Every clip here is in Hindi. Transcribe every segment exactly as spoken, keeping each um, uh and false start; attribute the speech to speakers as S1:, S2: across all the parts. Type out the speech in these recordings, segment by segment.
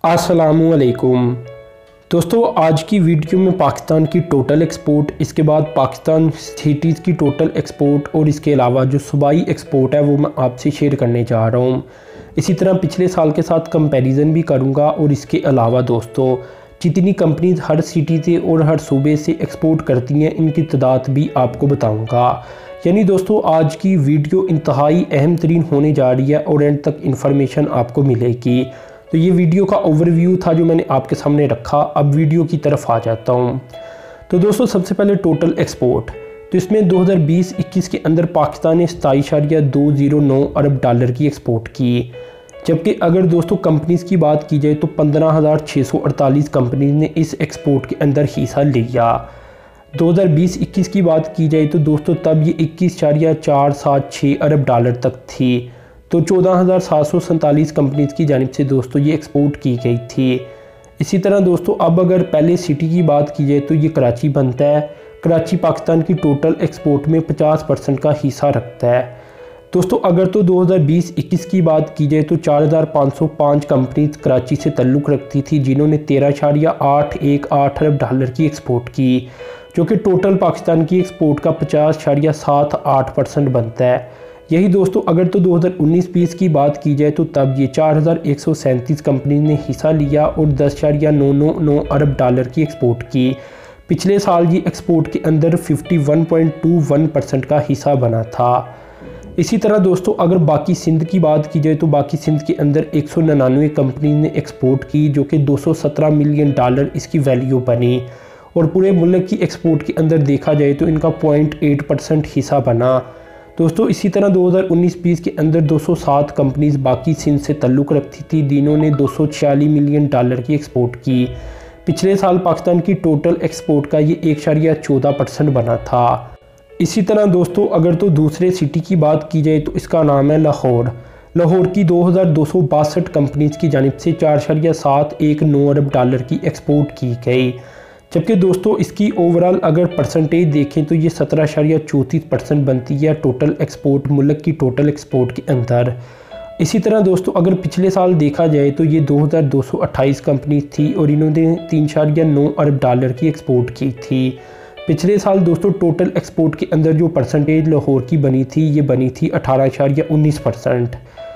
S1: अस्सलामुअलैकुम दोस्तों, आज की वीडियो में पाकिस्तान की टोटल एक्सपोर्ट, इसके बाद पाकिस्तान सिटीज़ की टोटल एक्सपोर्ट और इसके अलावा जो सूबाई एक्सपोर्ट है वो मैं आपसे शेयर करने जा रहा हूँ। इसी तरह पिछले साल के साथ कंपैरिजन भी करूँगा और इसके अलावा दोस्तों जितनी कंपनीज हर सिटी से और हर सूबे से एक्सपोर्ट करती हैं इनकी तादाद भी आपको बताऊँगा। यानी दोस्तों आज की वीडियो इंतहाई अहम तरीन होने जा रही है और एंड तक इन्फॉर्मेशन आपको मिलेगी। तो ये वीडियो का ओवरव्यू था जो मैंने आपके सामने रखा। अब वीडियो की तरफ आ जाता हूँ। तो दोस्तों सबसे पहले टोटल एक्सपोर्ट, तो इसमें दो हज़ार बीस इक्कीस के अंदर पाकिस्तान ने सताईस इशारिया दो ज़ीरो नौ अरब डॉलर की एक्सपोर्ट की, जबकि अगर दोस्तों कंपनीज़ की बात की जाए तो पंद्रह हज़ार छः सौ अड़तालीस कंपनीज ने इस एक्सपोर्ट के अंदर हिस्सा लिया। दो हज़ार बीस इक्कीस की बात की जाए तो दोस्तों तब ये इक्कीस इशारिया चार सात छः अरब डॉलर तक थी। तो चौदह हज़ार सात सौ सैंतालीस कंपनीज़ की जानिब से दोस्तों ये एक्सपोर्ट की गई थी। इसी तरह दोस्तों अब अगर पहले सिटी की बात की जाए तो ये कराची बनता है। कराची पाकिस्तान की टोटल एक्सपोर्ट में पचास परसेंट का हिस्सा रखता है। दोस्तों अगर तो दो हज़ार बीस इक्कीस की बात की जाए तो चार हज़ार पाँच सौ पाँच कंपनीज कराची से तल्लुक़ रखती थी, जिन्होंने तेरह इशारिया आठ एक आठ अरब डॉलर की एक्सपोर्ट की, जो कि टोटल पाकिस्तान की एक्सपोर्ट का पचास इशारिया सात आठ परसेंट बनता है। यही दोस्तों अगर तो दो हज़ार उन्नीस बीस की बात की जाए तो तब ये चार हज़ार एक सौ सैंतीस कंपनी ने हिस्सा लिया और दस इशारिया नौ नौ नौ अरब डॉलर की एक्सपोर्ट की। पिछले साल ये एक्सपोर्ट के अंदर इक्यावन पॉइंट दो एक परसेंट का हिस्सा बना था। इसी तरह दोस्तों अगर बाकी सिंध की बात की जाए तो बाकी सिंध के अंदर एक सौ निन्यानवे कंपनी ने एक्सपोर्ट की, जो कि दो सौ सत्रह मिलियन डॉलर इसकी वैल्यू बनी। और पूरे मुल्क की एक्सपोर्ट के अंदर देखा जाए तो इनका पॉइंट एट परसेंट हिस्सा बना। दोस्तों इसी तरह दो हज़ार उन्नीस बीस के अंदर दो सौ सात कंपनीज बाकी सिंध से तल्लुक़ रखती थी, जिन्होंने दो सौ छियालीस मिलियन डॉलर की एक्सपोर्ट की। पिछले साल पाकिस्तान की टोटल एक्सपोर्ट का ये एक इशारिया चौदह परसेंट बना था। इसी तरह दोस्तों अगर तो दूसरे सिटी की बात की जाए तो इसका नाम है लाहौर। लाहौर की दो हज़ार दो सौ बासठ कंपनीज की जानिब से चार इशारिया सात एक नौ अरब डॉलर की एक्सपोर्ट की गई, जबकि दोस्तों इसकी ओवरऑल अगर परसेंटेज देखें तो ये सत्रह इशारिया चौंतीस परसेंट बनती है टोटल एक्सपोर्ट, मुल्क की टोटल एक्सपोर्ट के अंदर। इसी तरह दोस्तों अगर पिछले साल देखा जाए तो ये दो हज़ार दो सौ अट्ठाईस कंपनी थी और इन्होंने तीन इशारिया नौ अरब डॉलर की एक्सपोर्ट की थी। पिछले साल दोस्तों टोटल एक्सपोर्ट के अंदर जो परसेंटेज लाहौर की बनी थी ये बनी थी अठारह इशारिया उन्नीस परसेंट।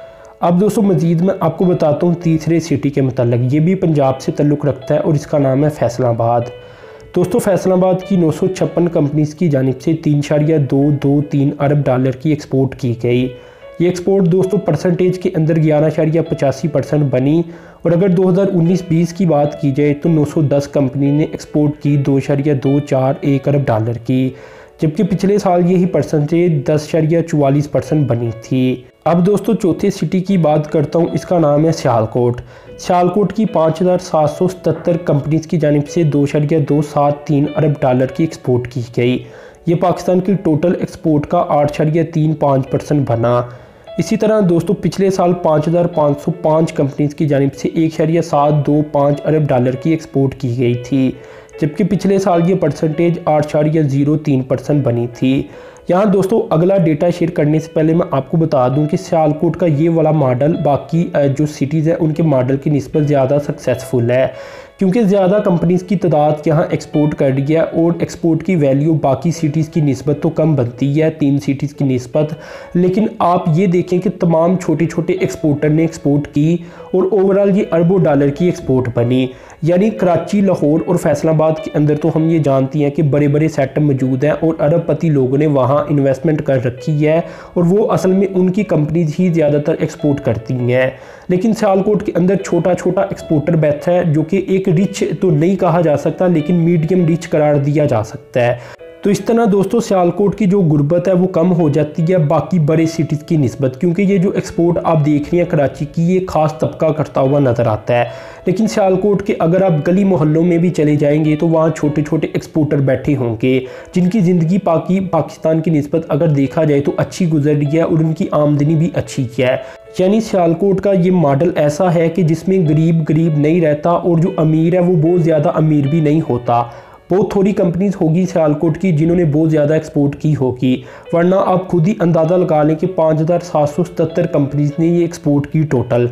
S1: अब दोस्तों मज़ीद मैं आपको बताता हूँ तीसरे सिटी के मतलब, ये भी पंजाब से तल्लुक़ रखता है और इसका नाम है फैसलाबाद। दोस्तों फैसलाबाद की नौ सौ छप्पन कंपनीज़ की जानिब से तीन इशारिया दो दो तीन अरब डॉलर की एक्सपोर्ट की गई। ये एक्सपोर्ट दोस्तों परसेंटेज के अंदर ग्यारह इशारिया पचासी परसेंट बनी। और अगर दो हज़ार उन्नीस बीस की बात की जाए तो नौ सौ दस कंपनी ने एक्सपोर्ट की दो इशारिया दो चार एक अरब डॉलर की, जबकि पिछले साल यही परसेंटेज दस इशारिया चौवालीस परसेंट बनी थी। अब दोस्तों चौथे सिटी की बात करता हूँ, इसका नाम है सियालकोट। सियालकोट की पाँच हज़ार सात सौ सतहत्तर कंपनीज़ की जानिब से दो इशारिया दो सात तीन अरब डॉलर की एक्सपोर्ट की गई। ये पाकिस्तान की टोटल एक्सपोर्ट का आठ इशारिया तीन पाँच परसेंट बना। इसी तरह दोस्तों पिछले साल पाँच हज़ार पाँच सौ पाँच कंपनीज़ की जानिब से एक इशारिया सात दो पाँच अरब डॉलर की एक्सपोर्ट की गई थी, जबकि पिछले साल ये परसेंटेज आठ इशारिया ज़ीरो तीन परसेंट बनी थी। यहाँ दोस्तों अगला डेटा शेयर करने से पहले मैं आपको बता दूं कि सियालकोट का ये वाला मॉडल बाकी जो सिटीज़ है उनके मॉडल की निस्बत ज़्यादा सक्सेसफुल है, क्योंकि ज़्यादा कंपनीज़ की तादाद यहाँ एक्सपोर्ट कर रही है और एक्सपोर्ट की वैल्यू बाकी सिटीज़ की निस्बत तो कम बनती है, तीन सिटीज़ की निस्बत। लेकिन आप ये देखें कि तमाम छोटे छोटे एक्सपोर्टर ने एक्सपोर्ट की और ओवरऑल ये अरबों डॉलर की एक्सपोर्ट बनी। यानी कराची, लाहौर और फैसलाबाद के अंदर तो हम ये जानती हैं कि बड़े बड़े सेटअप मौजूद हैं और अरबपति लोगों ने वहाँ इन्वेस्टमेंट कर रखी है और वो असल में उनकी कंपनीज ही ज़्यादातर एक्सपोर्ट करती हैं। लेकिन सियालकोट के अंदर छोटा छोटा एक्सपोर्टर बैठा है, जो कि एक रिच तो नहीं कहा जा सकता लेकिन मीडियम रिच करार दिया जा सकता है। तो इस तरह दोस्तों सियालकोट की जो गुर्बत है वो कम हो जाती है बाकी बड़े सिटीज़ की निस्बत, क्योंकि ये जो एक्सपोर्ट आप देख रही हैं कराची की ये ख़ास तबका करता हुआ नज़र आता है। लेकिन सियालकोट के अगर आप गली मोहल्लों में भी चले जाएंगे तो वहाँ छोटे छोटे एक्सपोर्टर बैठे होंगे, जिनकी ज़िंदगी पाकि पाकिस्तान की निस्बत अगर देखा जाए तो अच्छी गुजर रही है और उनकी आमदनी भी अच्छी है। यानी सियालकोट का ये मॉडल ऐसा है कि जिसमें गरीब गरीब नहीं रहता और जो अमीर है वो बहुत ज़्यादा अमीर भी नहीं होता। बहुत थोड़ी कंपनीज होगी सियालकोट की जिन्होंने बहुत ज़्यादा एक्सपोर्ट की होगी, वरना आप खुद ही अंदाज़ा लगा लें कि पाँच हज़ार सात सौ सतहत्तर कंपनीज ने ये एक्सपोर्ट की टोटल,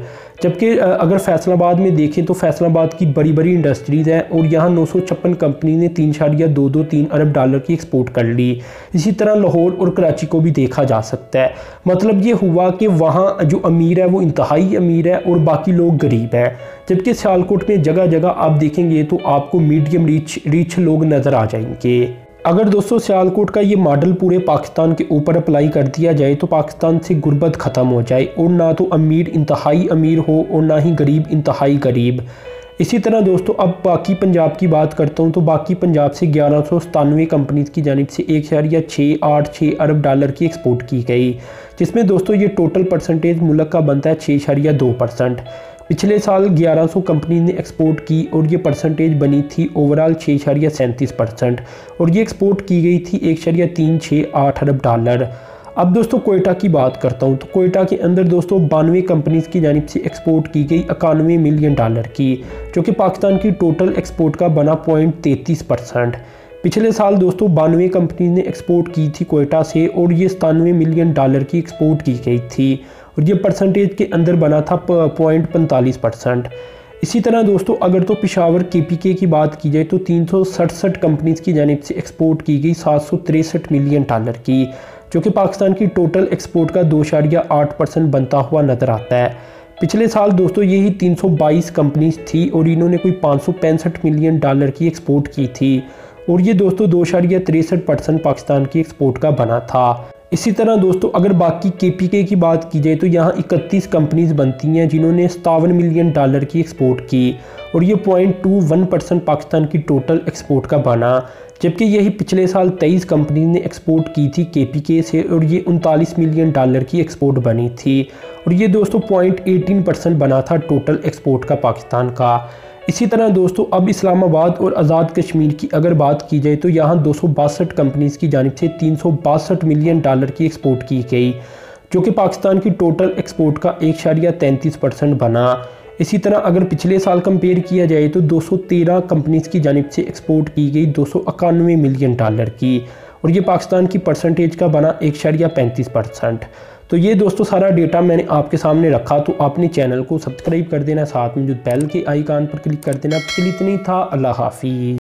S1: जबकि अगर फैसलाबाद में देखें तो फैसलाबाद की बड़ी बड़ी इंडस्ट्रीज़ हैं और यहाँ नौ सौ छप्पन कंपनी ने तीन शारिया दो दो तीन अरब डॉलर की एक्सपोर्ट कर ली। इसी तरह लाहौर और कराची को भी देखा जा सकता है। मतलब ये हुआ कि वहाँ जो अमीर है वो इंतहाई अमीर है और बाकी लोग गरीब हैं। जबकि सियालकोट में जगह जगह आप देखेंगे तो आपको मीडियम रिच रिच लोग नज़र आ जाएंगे। अगर दोस्तों सियालकोट का ये मॉडल पूरे पाकिस्तान के ऊपर अप्लाई कर दिया जाए तो पाकिस्तान से गुर्बत ख़त्म हो जाए और ना तो अमीर इंतहाई अमीर हो और ना ही गरीब इंतहाई गरीब। इसी तरह दोस्तों अब बाकी पंजाब की बात करता हूँ तो बाकी पंजाब से ग्यारह सौ सतानवे कंपनीज़ की जानिब से एक इशारिया छः आठ छः अरब डॉलर की एक्सपोर्ट की गई, जिसमें दोस्तों ये टोटल परसेंटेज मुल्क का बनता है छः इशारिया दो परसेंट। पिछले साल ग्यारह सौ कंपनी ने एक्सपोर्ट की और ये परसेंटेज बनी थी ओवरऑल छः इशारिया सैंतीस परसेंट और ये एक्सपोर्ट की गई थी एक इशारिया तीन छः आठ अरब डॉलर। अब दोस्तों कोयटा की बात करता हूँ तो कोयटा के अंदर दोस्तों बानवे कंपनीज़ की जानिब से एक्सपोर्ट की गई इक्यानवे मिलियन डॉलर की, जो कि पाकिस्तान की टोटल एक्सपोर्ट का बना पॉइंट तैंतीस परसेंट। पिछले साल दोस्तों बानवे कंपनी ने एक्सपोर्ट की थी कोयटा से और ये सतानवे मिलियन डॉलर की एक्सपोर्ट की गई थी और ये परसेंटेज के अंदर बना था पॉइंट पैंतालीस परसेंट। इसी तरह दोस्तों अगर तो पेशावर के पी के की बात की जाए तो तीन सौ सड़सठ कंपनीज़ की जानिब से एक्सपोर्ट की गई सात सौ तिरसठ मिलियन डॉलर की, जो कि पाकिस्तान की टोटल एक्सपोर्ट का दो इशारिया आठ परसेंट बनता हुआ नज़र आता है। पिछले साल दोस्तों यही तीन सौ बाईस कंपनीज थी और इन्होंने कोई पाँच सौ पैंसठ मिलियन डॉलर की एक्सपोर्ट की थी और ये दोस्तों दो इशारिया तिरसठ परसेंट पाकिस्तान की एक्सपोर्ट का बना था। इसी तरह दोस्तों अगर बाकी के पी के की बात की जाए तो यहाँ इकतीस कंपनीज बनती हैं जिन्होंने सतावन मिलियन डॉलर की एक्सपोर्ट की और ये point two one percent Pakistan की टोटल एक्सपोर्ट का बना, जबकि यही पिछले साल तेईस कंपनी ने एक्सपोर्ट की थी के पी के से और ये उनतालीस मिलियन डॉलर की एक्सपोर्ट बनी थी और ये दोस्तों पॉइंट अठारह परसेंट बना था टोटल एक्सपोर्ट का पाकिस्तान का। इसी तरह दोस्तों अब इस्लामाबाद और आज़ाद कश्मीर की अगर बात की जाए तो यहाँ दो सौ बासठ कंपनीज़ की जानिब से तीन सौ बासठ मिलियन डॉलर की एक्सपोर्ट की गई, जो कि पाकिस्तान की टोटल एक्सपोर्ट का एक इशारिया तैंतीस परसेंट बना। इसी तरह अगर पिछले साल कंपेयर किया जाए तो दो सौ तेरह कंपनीज़ की जानिब से एक्सपोर्ट की गई दो सौ इक्यानवे मिलियन डॉलर की और ये पाकिस्तान की परसेंटेज का बना एक इशारिया पैंतीस परसेंट। तो ये दोस्तों सारा डेटा मैंने आपके सामने रखा, तो आपने चैनल को सब्सक्राइब कर देना, साथ में जो बेल के आइकन पर क्लिक कर देना। तो इतना ही था, अल्लाह हाफिज़।